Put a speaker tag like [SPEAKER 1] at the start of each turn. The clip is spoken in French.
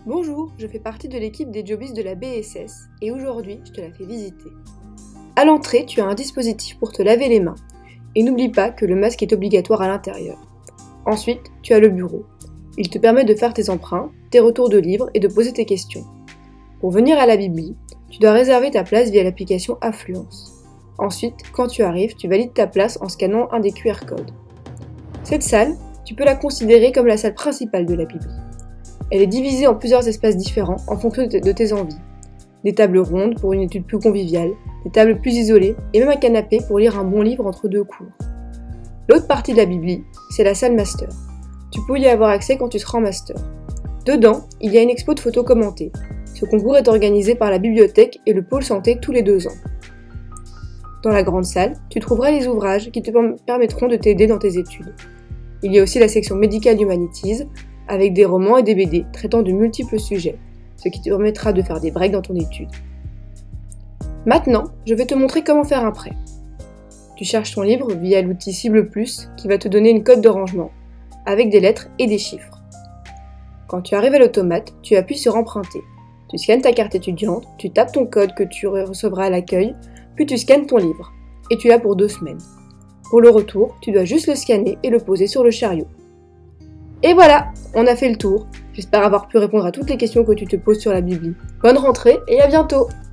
[SPEAKER 1] Bonjour, je fais partie de l'équipe des Jobbies de la BSS et aujourd'hui je te la fais visiter. À l'entrée, tu as un dispositif pour te laver les mains et n'oublie pas que le masque est obligatoire à l'intérieur. Ensuite, tu as le bureau. Il te permet de faire tes emprunts, tes retours de livres et de poser tes questions. Pour venir à la Bibli, tu dois réserver ta place via l'application Affluence. Ensuite, quand tu arrives, tu valides ta place en scannant un des QR codes. Cette salle, tu peux la considérer comme la salle principale de la Bibli. Elle est divisée en plusieurs espaces différents en fonction de tes envies. Des tables rondes pour une étude plus conviviale, des tables plus isolées et même un canapé pour lire un bon livre entre deux cours. L'autre partie de la Bibli, c'est la salle master. Tu peux y avoir accès quand tu seras en master. Dedans, il y a une expo de photos commentées. Ce concours est organisé par la bibliothèque et le pôle santé tous les 2 ans. Dans la grande salle, tu trouveras les ouvrages qui te permettront de t'aider dans tes études. Il y a aussi la section Medical Humanities, avec des romans et des BD traitant de multiples sujets, ce qui te permettra de faire des breaks dans ton étude. Maintenant, je vais te montrer comment faire un prêt. Tu cherches ton livre via l'outil Cible Plus qui va te donner une code de rangement, avec des lettres et des chiffres. Quand tu arrives à l'automate, tu appuies sur Emprunter. Tu scannes ta carte étudiante, tu tapes ton code que tu recevras à l'accueil, puis tu scannes ton livre, et tu l'as pour 2 semaines. Pour le retour, tu dois juste le scanner et le poser sur le chariot. Et voilà, on a fait le tour. J'espère avoir pu répondre à toutes les questions que tu te poses sur la Bibli. Bonne rentrée et à bientôt!